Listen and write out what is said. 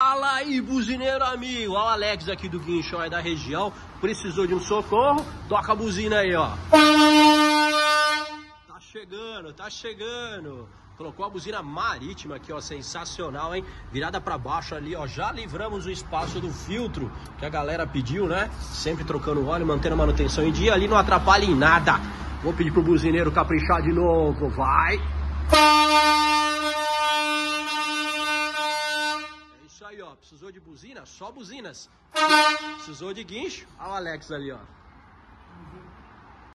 Fala aí, buzineiro amigo. Olha o Alex aqui do Guinchão, aí da região. Precisou de um socorro? Toca a buzina aí, ó. Tá chegando, tá chegando. Colocou a buzina marítima aqui, ó, sensacional, hein? Virada pra baixo ali, ó, já livramos o espaço do filtro que a galera pediu, né? Sempre trocando óleo, mantendo a manutenção em dia, ali não atrapalha em nada. Vou pedir pro buzineiro caprichar de novo, vai! É isso aí, ó, precisou de buzina? Só buzinas. Precisou de guincho? Olha o Alex ali, ó.